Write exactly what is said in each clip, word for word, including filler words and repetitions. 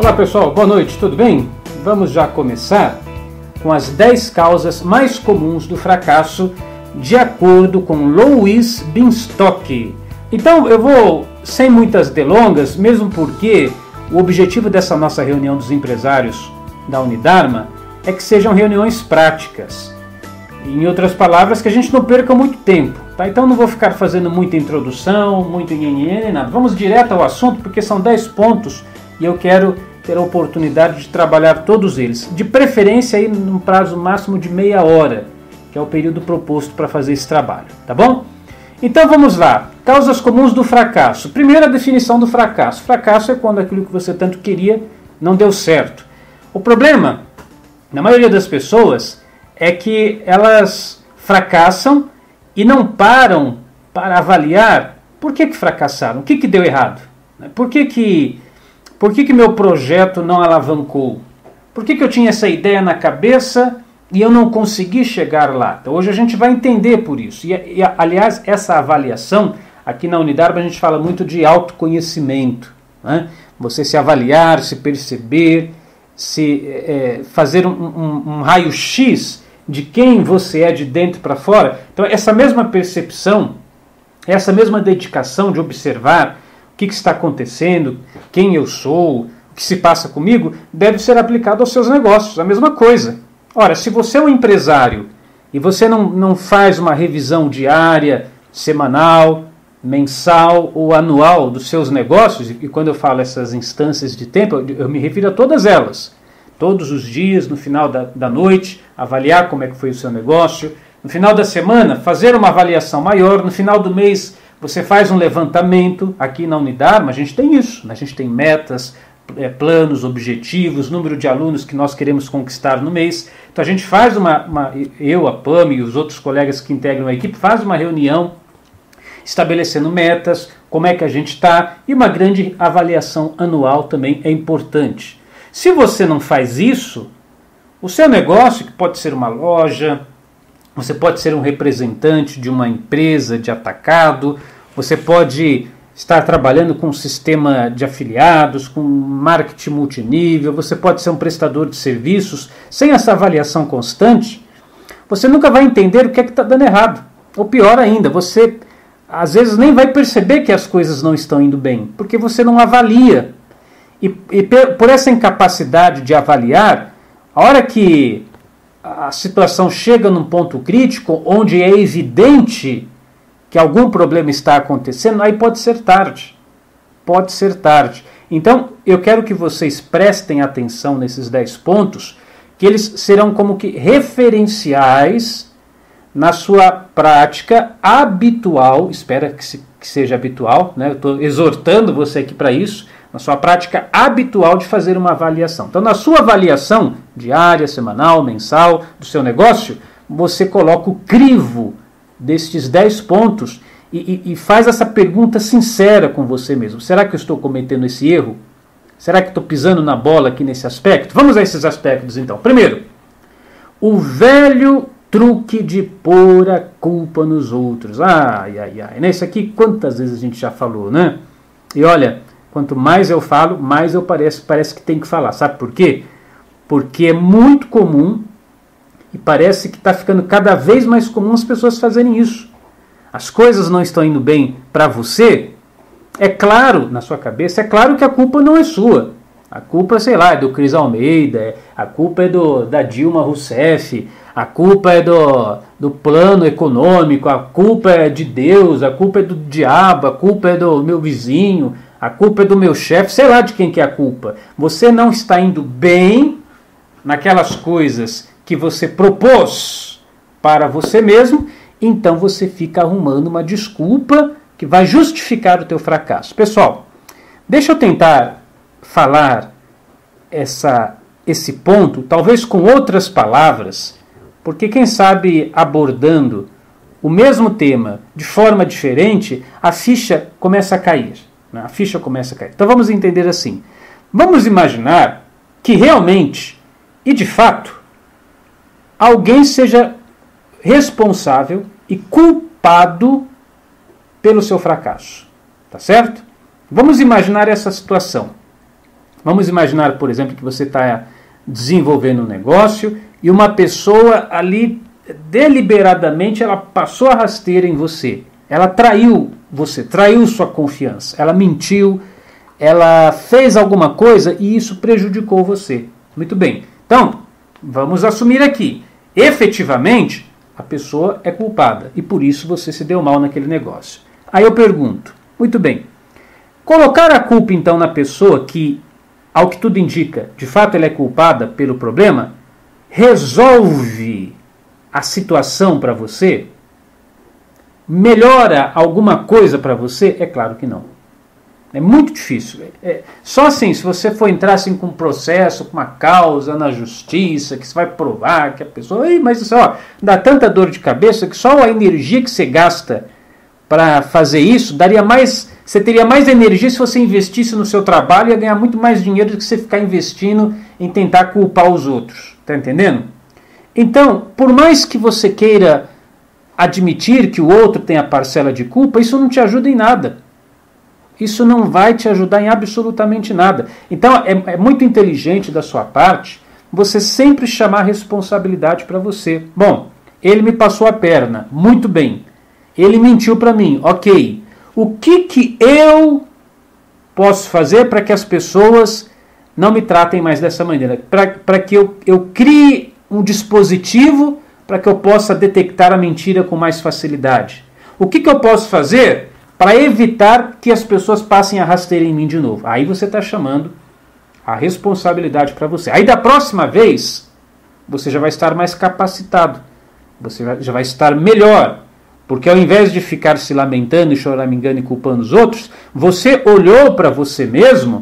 Olá pessoal, boa noite, tudo bem? Vamos já começar com as dez causas mais comuns do fracasso de acordo com Louis Binstock. Então eu vou sem muitas delongas, mesmo porque o objetivo dessa nossa reunião dos empresários da Unidarma é que sejam reuniões práticas. Em outras palavras, que a gente não perca muito tempo. Tá? Então não vou ficar fazendo muita introdução, muito nhenhenhen, nada. Vamos direto ao assunto, porque são dez pontos e eu quero ter a oportunidade de trabalhar todos eles. De preferência aí num prazo máximo de meia hora, que é o período proposto para fazer esse trabalho. Tá bom? Então vamos lá. Causas comuns do fracasso. Primeira definição do fracasso. Fracasso é quando aquilo que você tanto queria não deu certo. O problema, na maioria das pessoas, é que elas fracassam e não param para avaliar por que que fracassaram, o que que deu errado, por que que, por que que meu projeto não alavancou, por que que eu tinha essa ideia na cabeça e eu não consegui chegar lá. Então, hoje a gente vai entender por isso. E, e aliás, essa avaliação, aqui na Unidarma a gente fala muito de autoconhecimento, né? Você se avaliar, se perceber, se é, fazer um, um, um raio-x de quem você é de dentro para fora. Então essa mesma percepção, essa mesma dedicação de observar o que, que está acontecendo, quem eu sou, o que se passa comigo, deve ser aplicado aos seus negócios, a mesma coisa. Ora, se você é um empresário e você não, não faz uma revisão diária, semanal, mensal ou anual dos seus negócios, e quando eu falo essas instâncias de tempo, eu, eu me refiro a todas elas, todos os dias, no final da, da noite, avaliar como é que foi o seu negócio, no final da semana, fazer uma avaliação maior, no final do mês, você faz um levantamento. Aqui na Unidarma a gente tem isso, né? A gente tem metas, é, planos, objetivos, número de alunos que nós queremos conquistar no mês. Então a gente faz uma, uma eu, a Pam e os outros colegas que integram a equipe, faz uma reunião estabelecendo metas, como é que a gente está, e uma grande avaliação anual também é importante. Se você não faz isso, o seu negócio, que pode ser uma loja, você pode ser um representante de uma empresa de atacado, você pode estar trabalhando com um sistema de afiliados, com marketing multinível, você pode ser um prestador de serviços, sem essa avaliação constante, você nunca vai entender o que é que está dando errado. Ou pior ainda, você às vezes nem vai perceber que as coisas não estão indo bem, porque você não avalia. E, e por essa incapacidade de avaliar, a hora que a situação chega num ponto crítico, onde é evidente que algum problema está acontecendo, aí pode ser tarde. Pode ser tarde. Então, eu quero que vocês prestem atenção nesses dez pontos, que eles serão como que referenciais na sua prática habitual, espera que, se, que seja habitual, né? Eu estou exortando você aqui para isso, na sua prática habitual de fazer uma avaliação. Então, na sua avaliação diária, semanal, mensal do seu negócio, você coloca o crivo destes dez pontos e, e, e faz essa pergunta sincera com você mesmo. Será que eu estou cometendo esse erro? Será que estou pisando na bola aqui nesse aspecto? Vamos a esses aspectos então. Primeiro, o velho truque de pôr a culpa nos outros. Ai, ai, ai. Nesse aqui, quantas vezes a gente já falou, né? E olha, quanto mais eu falo, mais eu pareço, parece que tem que falar. Sabe por quê? Porque é muito comum e parece que está ficando cada vez mais comum as pessoas fazerem isso. As coisas não estão indo bem para você, é claro, na sua cabeça, é claro que a culpa não é sua. A culpa, sei lá, é do Cris Almeida, a culpa é do, da Dilma Rousseff, a culpa é do, do plano econômico, a culpa é de Deus, a culpa é do diabo, a culpa é do meu vizinho, a culpa é do meu chefe, sei lá de quem que é a culpa. Você não está indo bem naquelas coisas que você propôs para você mesmo, então você fica arrumando uma desculpa que vai justificar o teu fracasso. Pessoal, deixa eu tentar falar essa, esse ponto, talvez com outras palavras, porque quem sabe abordando o mesmo tema de forma diferente, a ficha começa a cair. Né? A ficha começa a cair. Então vamos entender assim. Vamos imaginar que realmente, e de fato, alguém seja responsável e culpado pelo seu fracasso. Tá certo? Vamos imaginar essa situação. Vamos imaginar, por exemplo, que você está desenvolvendo um negócio e uma pessoa ali, deliberadamente, ela passou a rasteira em você. Ela traiu você, traiu sua confiança, ela mentiu, ela fez alguma coisa e isso prejudicou você. Muito bem. Então, vamos assumir aqui, efetivamente, a pessoa é culpada e por isso você se deu mal naquele negócio. Aí eu pergunto, muito bem, colocar a culpa então na pessoa que, ao que tudo indica, de fato ela é culpada pelo problema, resolve a situação para você? Melhora alguma coisa para você? É claro que não. É muito difícil. É, só assim, se você for entrar assim, com um processo, com uma causa na justiça, que você vai provar que a pessoa... Ei, mas isso ó, dá tanta dor de cabeça que só a energia que você gasta para fazer isso, daria mais, você teria mais energia se você investisse no seu trabalho e ia ganhar muito mais dinheiro do que você ficar investindo em tentar culpar os outros. Está entendendo? Então, por mais que você queira admitir que o outro tem a parcela de culpa, isso não te ajuda em nada. Isso não vai te ajudar em absolutamente nada. Então, é, é muito inteligente da sua parte você sempre chamar a responsabilidade para você. Bom, ele me passou a perna, muito bem. Ele mentiu para mim, ok. O que, que eu posso fazer para que as pessoas não me tratem mais dessa maneira? Para que eu, eu crie um dispositivo para que eu possa detectar a mentira com mais facilidade. O que, que eu posso fazer para evitar que as pessoas passem a rasteira em mim de novo? Aí você está chamando a responsabilidade para você. Aí da próxima vez, você já vai estar mais capacitado. Você já vai estar melhor. Porque ao invés de ficar se lamentando e choramingando e culpando os outros, você olhou para você mesmo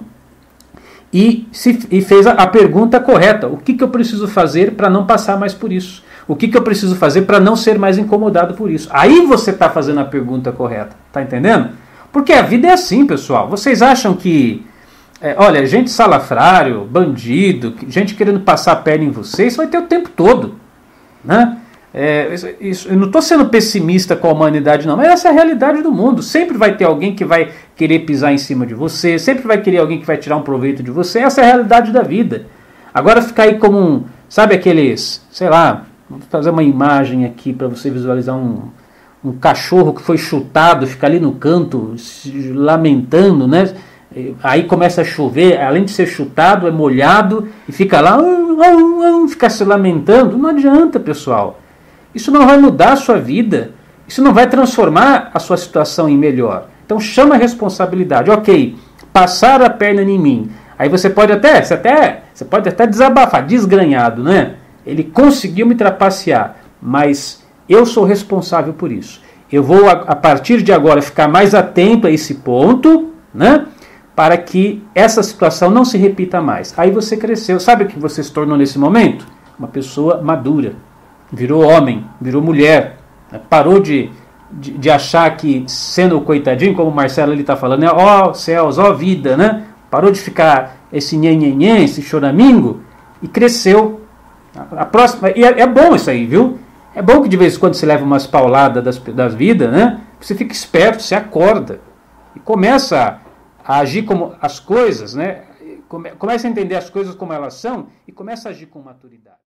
e, se, e fez a, a pergunta correta. O que, que eu preciso fazer para não passar mais por isso? O que, que eu preciso fazer para não ser mais incomodado por isso? Aí você está fazendo a pergunta correta. Está entendendo? Porque a vida é assim, pessoal. Vocês acham que, é, olha, gente salafrário, bandido, gente querendo passar a perna em vocês, isso vai ter o tempo todo. Né? É, isso, isso, eu não estou sendo pessimista com a humanidade, não, mas essa é a realidade do mundo. Sempre vai ter alguém que vai querer pisar em cima de você, sempre vai querer alguém que vai tirar um proveito de você. Essa é a realidade da vida. Agora ficar aí como um, sabe aqueles, sei lá, vou fazer uma imagem aqui para você visualizar um, um cachorro que foi chutado, fica ali no canto, se lamentando, né? Aí começa a chover, além de ser chutado, é molhado e fica lá, uh, uh, uh, fica se lamentando. Não adianta, pessoal. Isso não vai mudar a sua vida. Isso não vai transformar a sua situação em melhor. Então chama a responsabilidade. Ok, passar a perna em mim. Aí você pode até, você até, você pode até desabafar, desgranhado, né? Ele conseguiu me trapacear, mas eu sou responsável por isso. Eu vou, a, a partir de agora, ficar mais atento a esse ponto, né? Para que essa situação não se repita mais. Aí você cresceu. Sabe o que você se tornou nesse momento? Uma pessoa madura. Virou homem, virou mulher. Né? Parou de, de, de achar que, sendo o coitadinho, como o Marcelo está falando, né? Ó céus, ó vida, né? Parou de ficar esse nhenhenhen, esse choramingo, e cresceu. A próxima, e é, é bom isso aí, viu? É bom que de vez em quando você leva umas pauladas das, das vidas, né? Você fica esperto, você acorda e começa a, a agir como as coisas, né? Come, começa a entender as coisas como elas são e começa a agir com maturidade.